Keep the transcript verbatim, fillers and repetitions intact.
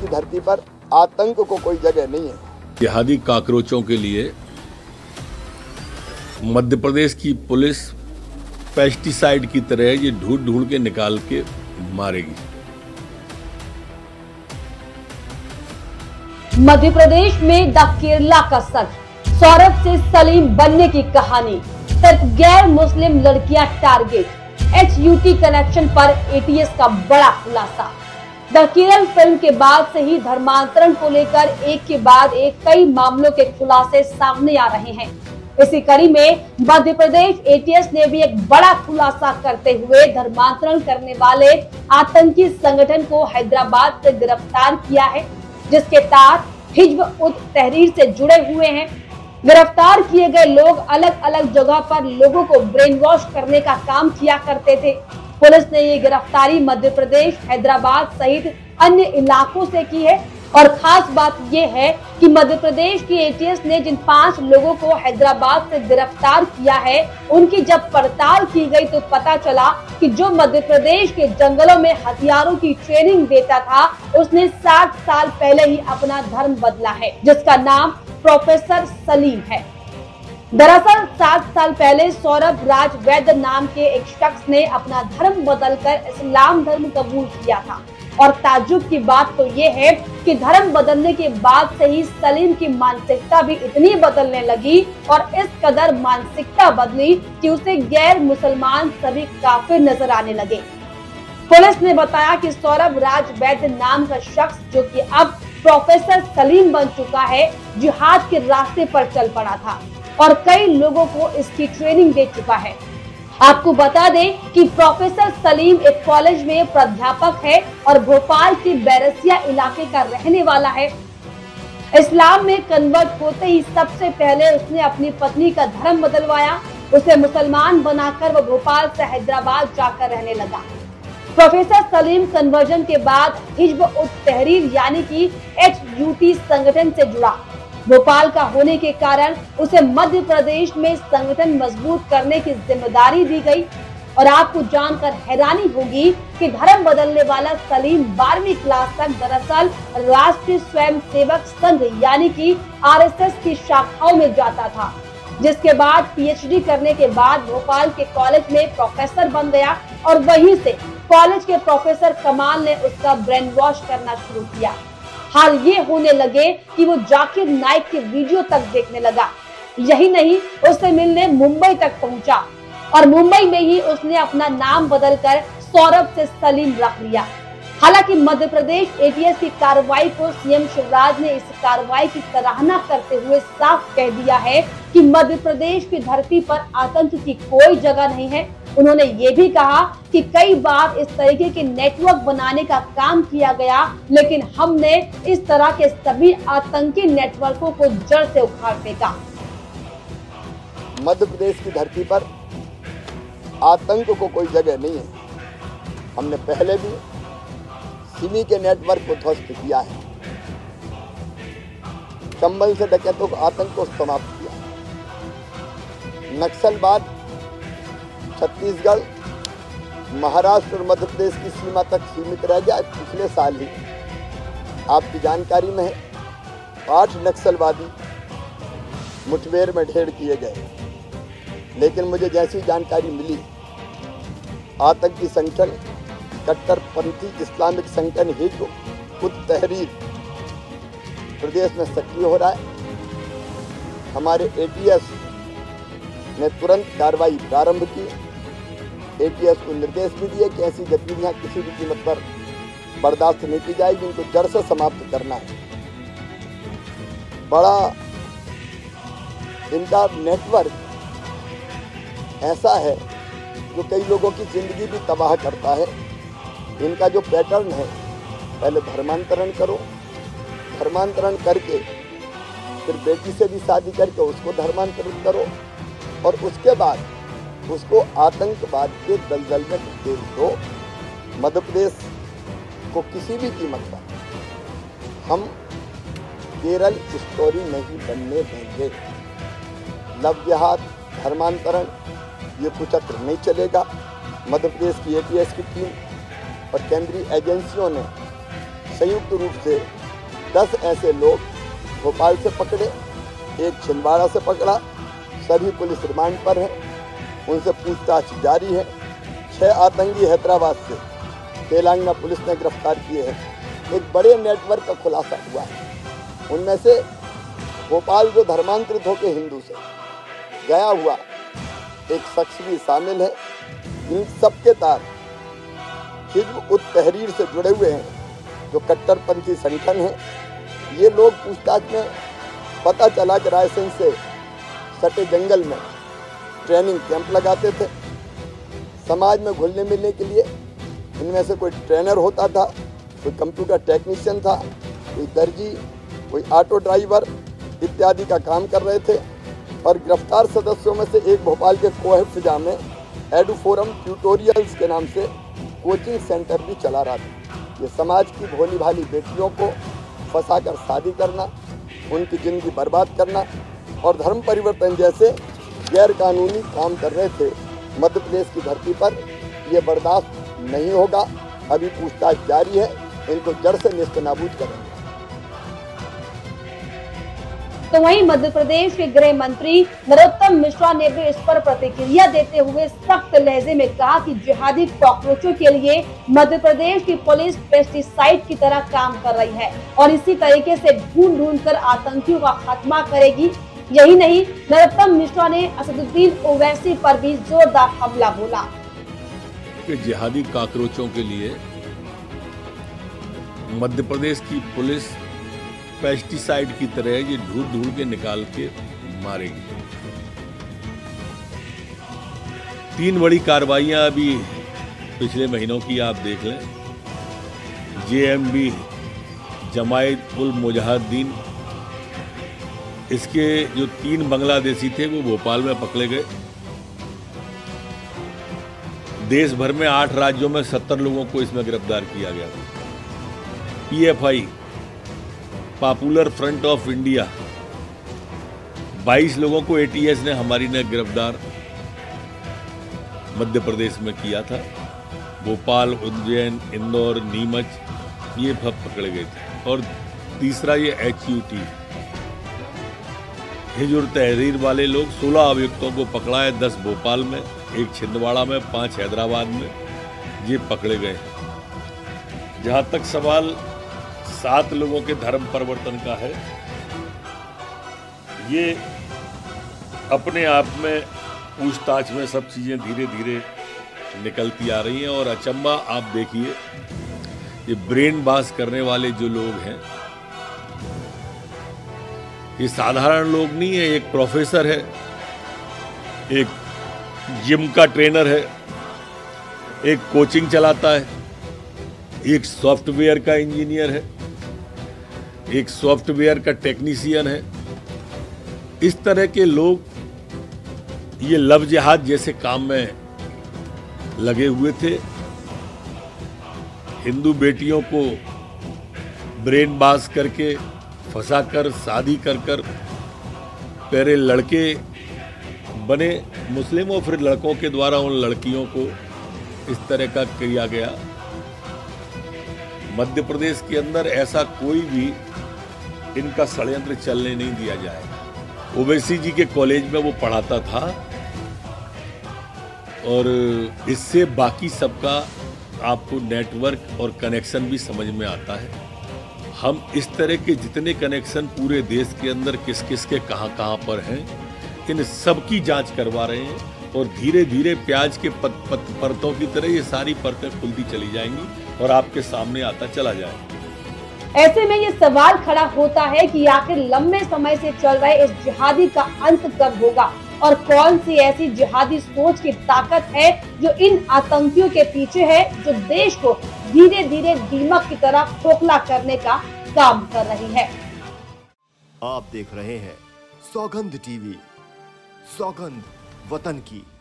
की धरती पर आतंक को कोई जगह नहीं है। जिहादी काकरोचों के लिए मध्य प्रदेश की पुलिस पेस्टिसाइड की तरह ये ढूंढ ढूंढ के निकाल के मारेगी। मध्य प्रदेश में द केरला का सच, सौरभ से सलीम बनने की कहानी, सिर्फ गैर मुस्लिम लड़कियां target, H U T connection पर ए टी एस का बड़ा खुलासा। द केरल फिल्म के बाद से ही धर्मांतरण को लेकर एक के बाद एक कई मामलों के खुलासे सामने आ रहे हैं। इसी कड़ी में मध्य प्रदेश ए टी एस ने भी एक बड़ा खुलासा करते हुए धर्मांतरण करने वाले आतंकी संगठन को हैदराबाद से गिरफ्तार किया है, जिसके तार हिज्ब उत तहरीर से जुड़े हुए हैं। गिरफ्तार किए गए लोग अलग अलग जगह पर लोगों को ब्रेन वॉश करने का काम किया करते थे। पुलिस ने ये गिरफ्तारी मध्य प्रदेश, हैदराबाद सहित अन्य इलाकों से की है और खास बात यह है कि मध्य प्रदेश की ए टी एस ने जिन पांच लोगों को हैदराबाद से गिरफ्तार किया है, उनकी जब पड़ताल की गई तो पता चला कि जो मध्य प्रदेश के जंगलों में हथियारों की ट्रेनिंग देता था, उसने साठ साल पहले ही अपना धर्म बदला है, जिसका नाम प्रोफेसर सलीम है। दरअसल सात साल पहले सौरभ राज वैद्य नाम के एक शख्स ने अपना धर्म बदलकर इस्लाम धर्म कबूल किया था और ताज्जुब की बात तो ये है कि धर्म बदलने के बाद से ही सलीम की मानसिकता भी इतनी बदलने लगी और इस कदर मानसिकता बदली कि उसे गैर मुसलमान सभी काफिर नजर आने लगे। पुलिस ने बताया कि सौरभ राज वैद्य नाम का शख्स, जो कि अब प्रोफेसर सलीम बन चुका है, जिहाद के रास्ते पर चल पड़ा था और कई लोगों को इसकी ट्रेनिंग दे चुका है। आपको बता दें कि प्रोफेसर सलीम एक कॉलेज में प्राध्यापक है और भोपाल के बैरसिया इलाके का रहने वाला है। इस्लाम में कन्वर्ट होते ही सबसे पहले उसने अपनी पत्नी का धर्म बदलवाया। उसे मुसलमान बनाकर वो भोपाल से हैदराबाद जाकर रहने लगा। प्रोफेसर सलीम कन्वर्जन के बाद हिज्ब उत तहरीर यानी कि एच यू टी संगठन से जुड़ा। भोपाल का होने के कारण उसे मध्य प्रदेश में संगठन मजबूत करने की जिम्मेदारी दी गई। और आपको जानकर हैरानी होगी कि धर्म बदलने वाला सलीम बारहवीं क्लास तक दरअसल राष्ट्रीय स्वयं सेवक संघ यानी कि आर एस एस की शाखाओं में जाता था, जिसके बाद पी एच डी करने के बाद भोपाल के कॉलेज में प्रोफेसर बन गया और वहीं से कॉलेज के प्रोफेसर कमाल ने उसका ब्रेन वॉश करना शुरू किया। हाल ये होने लगे कि वो जाकिर नाइक के वीडियो तक देखने लगा। यही नहीं, उससे मिलने मुंबई तक पहुंचा और मुंबई में ही उसने अपना नाम बदलकर सौरभ से सलीम रख लिया। हालांकि मध्य प्रदेश ए टी एस की कार्रवाई को सी एम शिवराज ने इस कार्रवाई की सराहना करते हुए साफ कह दिया है कि मध्य प्रदेश की धरती पर आतंक की कोई जगह नहीं है। उन्होंने ये भी कहा कि कई बार इस तरीके के नेटवर्क बनाने का काम किया गया, लेकिन हमने इस तरह के सभी आतंकी नेटवर्कों को जड़ से उखाड़ फेंका। मध्य प्रदेश की धरती पर आतंक को कोई जगह नहीं है। हमने पहले भी सिमी के नेटवर्क को ध्वस्त किया है, चंबल से डकैतों का आतंक को समाप्त किया। नक्सलवाद छत्तीसगढ़, महाराष्ट्र और मध्य प्रदेश की सीमा तक सीमित रह गया। पिछले साल ही आपकी जानकारी में है, आठ नक्सलवादी मुठभेड़ में ढेर किए गए। लेकिन मुझे जैसी जानकारी मिली, आतंकी संगठन कट्टरपंथी इस्लामिक संगठन हिज्ब उत तहरीर प्रदेश में सक्रिय हो रहा है। हमारे ए टी एस ने तुरंत कार्रवाई प्रारंभ की। ए टी एस को निर्देश भी दिए कि ऐसी गतिविधियां किसी भी कीमत पर बर्दाश्त नहीं की जाएगी, इनको जड़ से समाप्त करना है। बड़ा इनका नेटवर्क ऐसा है जो कई लोगों की जिंदगी भी तबाह करता है। इनका जो पैटर्न है, पहले धर्मांतरण करो, धर्मांतरण करके फिर बेटी से भी शादी करके उसको धर्मांतरित करो और उसके बाद उसको आतंकवाद के दलदल में धकेल दो। मध्य प्रदेश को किसी भी कीमत पर हम केरल स्टोरी नहीं बनने देंगे। लव जिहाद, धर्मांतरण, ये कुचक्र नहीं चलेगा। मध्य प्रदेश की ए टी एस की टीम और केंद्रीय एजेंसियों ने संयुक्त रूप से दस ऐसे लोग भोपाल से पकड़े, एक छिंदवाड़ा से पकड़ा, सभी पुलिस रिमांड पर हैं, उनसे पूछताछ जारी है। छह आतंकी हैदराबाद से तेलंगाना पुलिस ने गिरफ्तार किए हैं। एक बड़े नेटवर्क का खुलासा हुआ है। उनमें से भोपाल जो धर्मांतरित होकर हिंदू से गया हुआ एक शख्स भी शामिल है। इन सबके तार हिजब उत तहरीर से जुड़े हुए हैं, जो कट्टरपंथी संगठन है। ये लोग पूछताछ में पता चला कि रायसेन से सटे जंगल में ट्रेनिंग कैंप लगाते थे। समाज में घुलने मिलने के लिए इनमें से कोई ट्रेनर होता था, कोई कंप्यूटर टेक्नीशियन था, कोई दर्जी, कोई ऑटो ड्राइवर इत्यादि का काम कर रहे थे। और गिरफ्तार सदस्यों में से एक भोपाल के कोहे फिजा में एडुफोरम ट्यूटोरियल्स के नाम से कोचिंग सेंटर भी चला रहा था। ये समाज की भोली भाली बेटियों को फंसाकर शादी करना, उनकी जिंदगी बर्बाद करना और धर्म परिवर्तन जैसे गैर कानूनी काम कर रहे थे। मध्य प्रदेश की धरती पर ये बर्दाश्त नहीं होगा। अभी पूछताछ जारी है, इनको जड़ से नेस्तनाबूद करेंगे। तो वहीं मध्य प्रदेश के गृह मंत्री नरोत्तम मिश्रा ने भी इस पर प्रतिक्रिया देते हुए सख्त लहजे में कहा कि जिहादी कॉकरोचों के लिए मध्य प्रदेश की पुलिस पेस्टिसाइड की तरह काम कर रही है और इसी तरीके से ढूंढ ढूंढ कर आतंकियों का खात्मा करेगी। यही नहीं, नरोत्तम मिश्रा ने असदुद्दीन ओवैसी पर भी जोरदार हमला बोला कि जिहादी कॉकरोचों के लिए मध्य प्रदेश की पुलिस पेस्टिसाइड की तरह ये ढूंढ ढूंढ के निकाल के मारेगी। तीन बड़ी कार्रवाइयां अभी पिछले महीनों की आप देख लें। J M B Jamaat ul Mujahideen, इसके जो तीन बांग्लादेशी थे वो भोपाल में पकड़े गए। देश भर में आठ राज्यों में सत्तर लोगों को इसमें गिरफ्तार किया गया। P F I popular front of India, बाईस लोगों को ए टी एस ने हमारी ने गिरफ्तार मध्य प्रदेश में किया था। भोपाल, उज्जैन, इंदौर, नीमच ये सब पकड़े गए थे। और तीसरा ये एच यू टी हिजर तहरीर वाले लोग सोलह अभियुक्तों को पकड़ा है, दस भोपाल में, एक छिंदवाड़ा में, पांच हैदराबाद में, ये पकड़े गए। जहां तक सवाल सात लोगों के धर्म परिवर्तन का है, ये अपने आप में पूछताछ में सब चीजें धीरे धीरे निकलती आ रही हैं। और अचंबा आप देखिए, ये ब्रेन वॉश करने वाले जो लोग हैं ये साधारण लोग नहीं है। एक प्रोफेसर है, एक जिम का ट्रेनर है, एक कोचिंग चलाता है, एक सॉफ्टवेयर का इंजीनियर है, एक सॉफ्टवेयर का टेक्नीशियन है। इस तरह के लोग ये लव जिहाद जैसे काम में लगे हुए थे। हिंदू बेटियों को ब्रेन वॉश करके फंसाकर शादी कर कर पहले लड़के बने मुस्लिम और फिर लड़कों के द्वारा उन लड़कियों को इस तरह का किया गया। मध्य प्रदेश के अंदर ऐसा कोई भी इनका षड्यंत्र चलने नहीं दिया जाएगा। ओवैसी जी के कॉलेज में वो पढ़ाता था और इससे बाकी सबका आपको नेटवर्क और कनेक्शन भी समझ में आता है। हम इस तरह के जितने कनेक्शन पूरे देश के अंदर किस किस के कहां कहां पर हैं, इन सब की जांच करवा रहे हैं और धीरे धीरे प्याज के पत, पत, परतों की तरह ये सारी परतें खुलती चली जाएंगी और आपके सामने आता चला जाएगा। ऐसे में ये सवाल खड़ा होता है कि आखिर लंबे समय से चल रहे इस जिहादी का अंत कब होगा और कौन सी ऐसी जिहादी सोच की ताकत है जो इन आतंकियों के पीछे है, जो देश को धीरे धीरे दीमक की तरह खोखला करने का काम कर रही है। आप देख रहे हैं सौगंध टीवी, सौगंध वतन की।